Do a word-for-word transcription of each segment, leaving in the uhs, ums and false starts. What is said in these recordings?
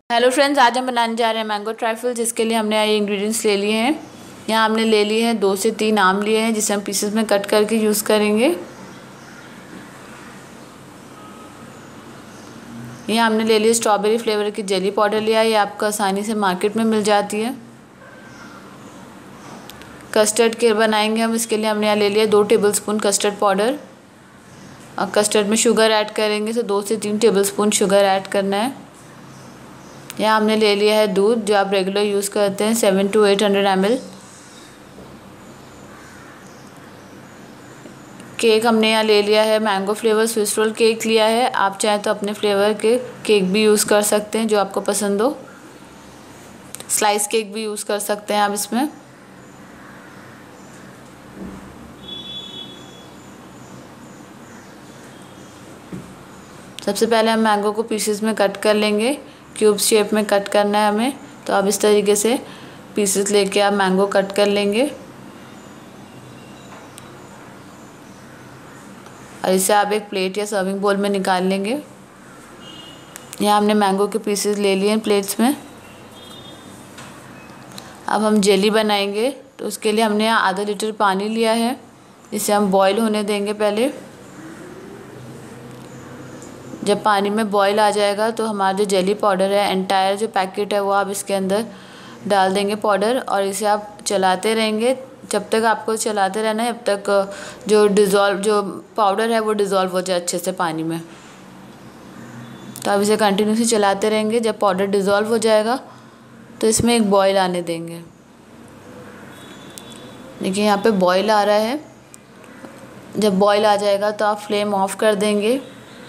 Hello friends, आज हम बनाने जा रहे हैं मैंगो ट्राइफल, जिसके लिए हमने ये इंग्रेडिएंट्स ले लिए हैं। यहाँ हमने ले लिए हैं दो से तीन आम लिए हैं, जिसे हम पीसेस में कट करके यूज़ करेंगे। यहाँ हमने ले लिया स्ट्रॉबेरी फ्लेवर की जेली पाउडर लिया है, ये आपको आसानी से मार्केट में मिल जाती है। कस्टर्ड के बनाएंगे हम, इसके लिए हमने यहाँ ले लिया दो टेबल स्पून कस्टर्ड पाउडर। और कस्टर्ड में शुगर ऐड करेंगे तो दो से तीन टेबल स्पून शुगर ऐड करना है। यहाँ हमने ले लिया है दूध, जो आप रेगुलर यूज़ करते हैं, seven to eight hundred M L. Cake हमने यहाँ ले लिया है mango flavour Swiss roll cake लिया है। आप चाहें तो अपने फ्लेवर के केक भी यूज़ कर सकते हैं, जो आपको पसंद हो। स्लाइस केक भी यूज़ कर सकते हैं आप इसमें। सबसे पहले हम मैंगो को पीसेस में कट कर लेंगे, क्यूब शेप में कट करना है हमें। तो आप इस तरीके से पीसेस लेके आप मैंगो कट कर लेंगे और इसे आप एक प्लेट या सर्विंग बोल में निकाल लेंगे। यहाँ हमने मैंगो के पीसेस ले लिए हैं प्लेट्स में। अब हम जेली बनाएंगे, तो उसके लिए हमने यहाँ आधा लीटर पानी लिया है, इसे हम बॉईल होने देंगे पहले। जब पानी में बॉईल आ जाएगा तो हमारा जो जेली पाउडर है, एंटायर जो पैकेट है, वो आप इसके अंदर डाल देंगे पाउडर, और इसे आप चलाते रहेंगे। जब तक आपको चलाते रहना है, जब तक जो डिज़ोल्व जो पाउडर है वो डिज़ोल्व हो जाए अच्छे से पानी में। तो आप इसे कंटिन्यूसली चलाते रहेंगे। जब पाउडर डिज़ोल्व हो जाएगा तो इसमें एक बॉईल आने देंगे। देखिए यहाँ पे बॉईल आ रहा है। जब बॉईल आ जाएगा तो आप फ्लेम ऑफ कर देंगे।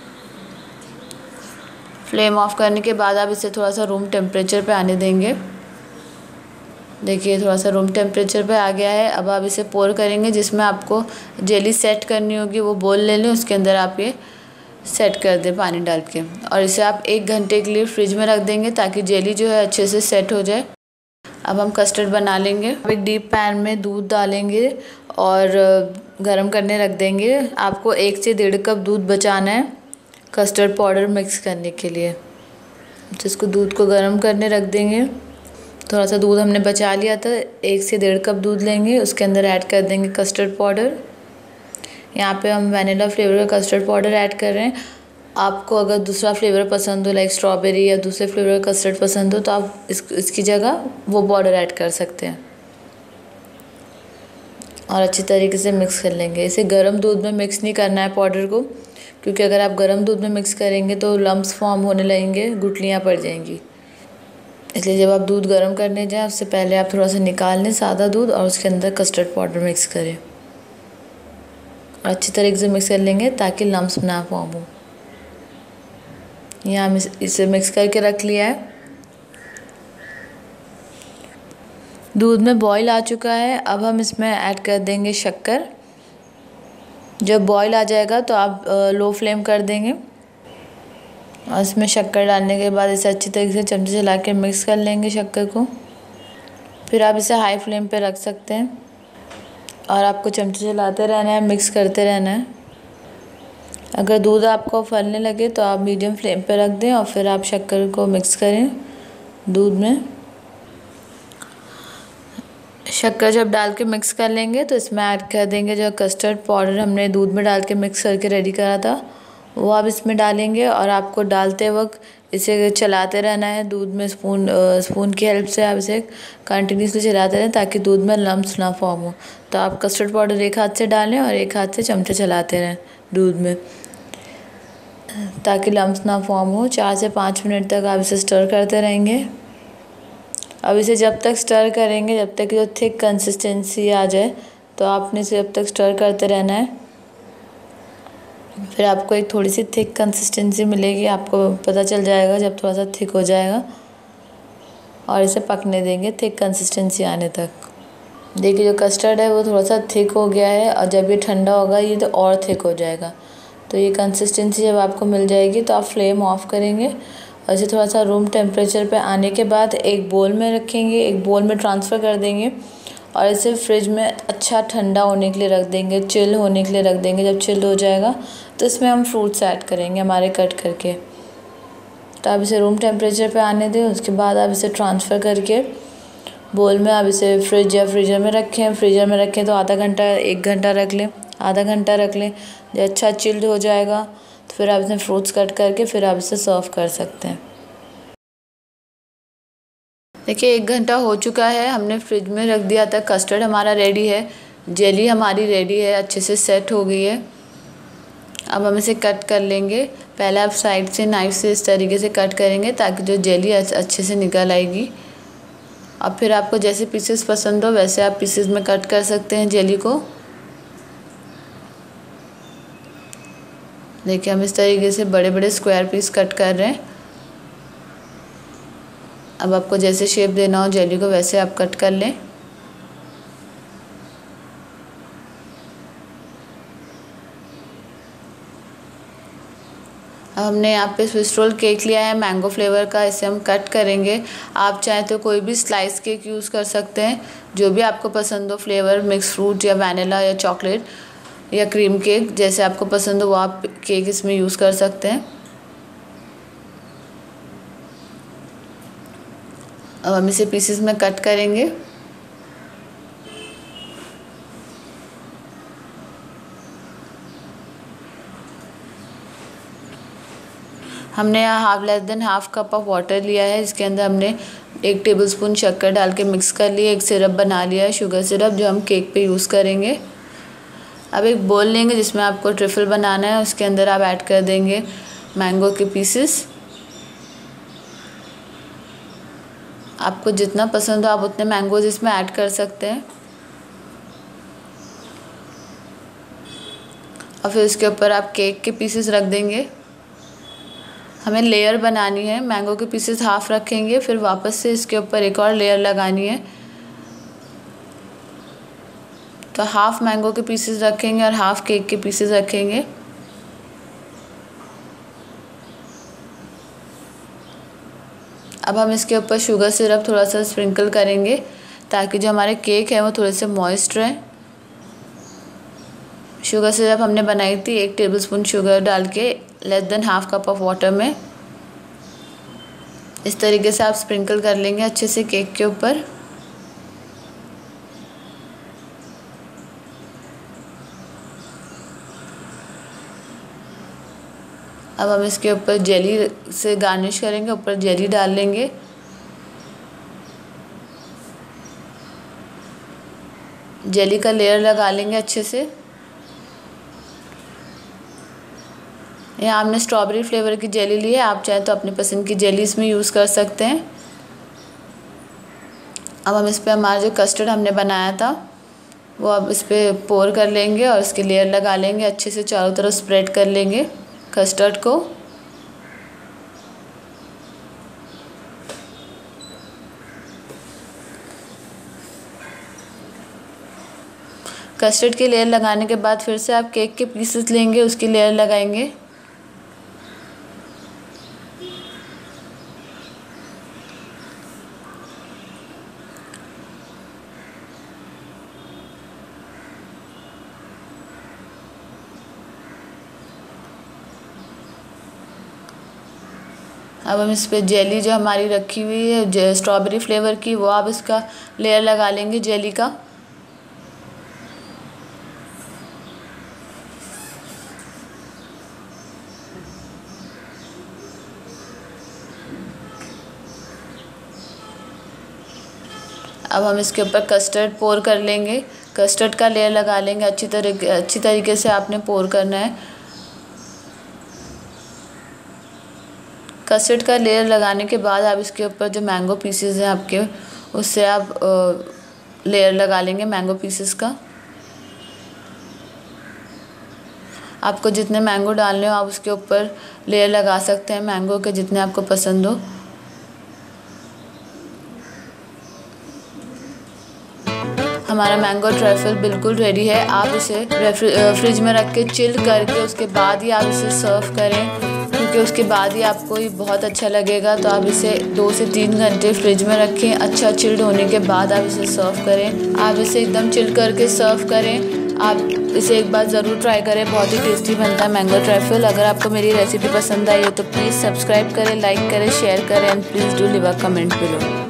फ्लेम ऑफ करने के बाद आप इसे थोड़ा सा रूम टेम्परेचर पे आने देंगे। देखिए थोड़ा सा रूम टेम्परेचर पे आ गया है। अब आप इसे पोर करेंगे, जिसमें आपको जेली सेट करनी होगी वो बोल ले लें, उसके अंदर आप ये सेट कर दें पानी डाल के। और इसे आप एक घंटे के लिए फ्रिज में रख देंगे, ताकि जेली जो है अच्छे से सेट हो जाए। अब हम कस्टर्ड बना लेंगे। अब एक डीप पैन में दूध डालेंगे और गर्म करने रख देंगे। आपको एक से डेढ़ कप दूध बचाना है कस्टर्ड पाउडर मिक्स करने के लिए। जिसको दूध को गर्म करने रख देंगे। थोड़ा सा दूध हमने बचा लिया था, एक से डेढ़ कप दूध लेंगे, उसके अंदर ऐड कर देंगे कस्टर्ड पाउडर। यहाँ पे हम वनीला फ्लेवर का कस्टर्ड पाउडर ऐड कर रहे हैं। आपको अगर दूसरा फ्लेवर पसंद हो, लाइक स्ट्रॉबेरी या दूसरे फ्लेवर का कस्टर्ड पसंद हो, तो आप इस इसकी जगह वो पाउडर ऐड कर सकते हैं। और अच्छी तरीके से मिक्स कर लेंगे। इसे गर्म दूध में मिक्स नहीं करना है पाउडर को, क्योंकि अगर आप गर्म दूध में मिक्स करेंगे तो लम्प्स फॉर्म होने लगेंगे, गुठलियाँ पड़ जाएंगी। इसलिए जब आप दूध गर्म करने जाएं, उससे पहले आप थोड़ा सा निकाल लें सादा दूध, और उसके अंदर कस्टर्ड पाउडर मिक्स करें। और अच्छी तरीके से मिक्स कर लेंगे ताकि लम्प्स ना फॉर्म हो। यहाँ हम इसे मिक्स करके रख लिया है। दूध में बॉईल आ चुका है। अब हम इसमें ऐड कर देंगे शक्कर। जब बॉईल आ जाएगा तो आप लो फ्लेम कर देंगे, और इसमें शक्कर डालने के बाद इसे अच्छी तरीके से चमचे चला के मिक्स कर लेंगे शक्कर को। फिर आप इसे हाई फ्लेम पे रख सकते हैं, और आपको चमचे चलाते रहना है, मिक्स करते रहना है। अगर दूध आपको फैलने लगे तो आप मीडियम फ्लेम पे रख दें, और फिर आप शक्कर को मिक्स करें दूध में। शक्कर जब डाल के मिक्स कर लेंगे तो इसमें ऐड कर देंगे जो कस्टर्ड पाउडर हमने दूध में डाल के मिक्स करके रेडी करा था, वो आप इसमें डालेंगे। और आपको डालते वक्त इसे चलाते रहना है दूध में, स्पून स्पून की हेल्प से आप इसे कंटिन्यूसली चलाते रहें, ताकि दूध में लम्प्स ना फॉर्म हो। तो आप कस्टर्ड पाउडर एक हाथ से डालें और एक हाथ से चमचे चलाते रहें दूध में, ताकि लम्प्स ना फॉर्म हो। चार से पाँच मिनट तक आप इसे स्टर करते रहेंगे। अब इसे जब तक स्टर करेंगे, जब तक जो थिक कंसिस्टेंसी आ जाए, तो आपने इसे जब तक स्टर करते रहना है। फिर आपको एक थोड़ी सी थिक कंसिस्टेंसी मिलेगी, आपको पता चल जाएगा जब थोड़ा सा थिक हो जाएगा। और इसे पकने देंगे थिक कंसिस्टेंसी आने तक। देखिए जो कस्टर्ड है वो थोड़ा सा थिक हो गया है, और जब ये ठंडा होगा ये तो और थिक हो जाएगा। तो ये कंसिस्टेंसी जब आपको मिल जाएगी तो आप फ्लेम ऑफ करेंगे, और इसे थोड़ा सा रूम टेम्परेचर पे आने के बाद एक बोल में रखेंगे, एक बोल में ट्रांसफ़र कर देंगे, और इसे फ्रिज में अच्छा ठंडा होने के लिए रख देंगे, चिल होने के लिए रख देंगे। जब चिल हो जाएगा तो इसमें हम फ्रूट्स ऐड करेंगे हमारे कट करके। तो आप इसे रूम टेम्परेचर पे आने दें। उसके बाद आप इसे ट्रांसफ़र करके बोल में आप इसे फ्रिज या फ्रीज़र में रखें। फ्रीज़र में रखें तो आधा घंटा एक घंटा रख लें, आधा घंटा रख लें। जब अच्छा चिल्ड हो जाएगा तो फिर आप इसमें फ्रूट्स कट करके फिर आप इसे सर्व कर सकते हैं। देखिए एक घंटा हो चुका है, हमने फ्रिज में रख दिया था। कस्टर्ड हमारा रेडी है, जेली हमारी रेडी है, अच्छे से सेट हो गई है। अब हम इसे कट कर लेंगे। पहले आप साइड से नाइफ़ से इस तरीके से कट करेंगे ताकि जो जेली अच्छे से निकल आएगी। अब फिर आपको जैसे पीसेस पसंद हो वैसे आप पीसेस में कट कर सकते हैं जेली को। देखिए हम इस तरीके से बड़े बड़े स्क्वायर पीस कट कर रहे हैं। अब आपको जैसे शेप देना हो जेली को वैसे आप कट कर लें। अब हमने यहाँ पे स्विस रोल केक लिया है मैंगो फ्लेवर का, इसे हम कट करेंगे। आप चाहें तो कोई भी स्लाइस केक यूज़ कर सकते हैं, जो भी आपको पसंद हो फ्लेवर, मिक्स फ्रूट या वैनिला या चॉकलेट या क्रीम केक, जैसे आपको पसंद हो वो आप केक इसमें यूज़ कर सकते हैं। अब हम इसे पीसेस में कट करेंगे। हमने यहाँ half less than half cup of water लिया है, इसके अंदर हमने एक टेबलस्पून शक्कर डाल के मिक्स कर लिया। एक सिरप बना लिया है, शुगर सिरप, जो हम केक पे यूज़ करेंगे। अब एक बोल लेंगे जिसमें आपको ट्रिफल बनाना है, उसके अंदर आप ऐड कर देंगे मैंगो के पीसेस। आपको जितना पसंद हो आप उतने मैंगोज इसमें ऐड कर सकते हैं। और फिर उसके ऊपर आप केक के पीसेस रख देंगे। हमें लेयर बनानी है, मैंगो के पीसेस हाफ रखेंगे, फिर वापस से इसके ऊपर एक और लेयर लगानी है। तो हाफ मैंगो के पीसेस रखेंगे और हाफ केक के पीसेस रखेंगे। अब हम इसके ऊपर शुगर सिरप थोड़ा सा स्प्रिंकल करेंगे ताकि जो हमारे केक है वो थोड़े से मॉइस्ट रहें। शुगर सिरप हमने बनाई थी एक टेबलस्पून शुगर डाल के less than half cup of water में। इस तरीके से आप स्प्रिंकल कर लेंगे अच्छे से केक के ऊपर। अब हम इसके ऊपर जेली से गार्निश करेंगे, ऊपर जेली डाल लेंगे। जेली का लेयर लगा लेंगे अच्छे से। यहाँ हमने स्ट्रॉबेरी फ्लेवर की जेली ली है, आप चाहें तो अपनी पसंद की जेली इसमें यूज़ कर सकते हैं। अब हम इस पर हमारा जो कस्टर्ड हमने बनाया था वो अब इस पर पोर कर लेंगे और इसके लेयर लगा लेंगे। अच्छे से चारों तरफ स्प्रेड कर लेंगे कस्टर्ड को। कस्टर्ड की लेयर लगाने के बाद फिर से आप केक के पीसेस लेंगे, उसकी लेयर लगाएंगे। अब हम इस पे जेली जो हमारी रखी हुई है स्ट्रॉबेरी फ्लेवर की, वो आप इसका लेयर लगा लेंगे जेली का। अब हम इसके ऊपर कस्टर्ड पोर कर लेंगे, कस्टर्ड का लेयर लगा लेंगे। अच्छी तरीके अच्छी तरीके से आपने पोर करना है। कस्टर्ड का लेयर लगाने के बाद आप इसके ऊपर जो मैंगो पीसेस हैं आपके, उससे आप लेयर लगा लेंगे मैंगो पीसेस का। आपको जितने मैंगो डालने हो आप उसके ऊपर लेयर लगा सकते हैं मैंगो के, जितने आपको पसंद हो। हमारा मैंगो ट्रफल बिल्कुल रेडी है। आप इसे फ्रिज में रख के चिल करके उसके बाद ही आप इसे सर्व करें, क्योंकि उसके बाद ही आपको ये बहुत अच्छा लगेगा। तो आप इसे दो से तीन घंटे फ्रिज में रखें, अच्छा चिल्ड होने के बाद आप इसे सर्व करें। आप इसे एकदम चिल करके सर्व करें। आप इसे एक बार ज़रूर ट्राई करें, बहुत ही टेस्टी बनता है मैंगो ट्राइफल। अगर आपको मेरी रेसिपी पसंद आई हो तो प्लीज़ सब्सक्राइब करें, लाइक करें, शेयर करें and please do leave a comment below.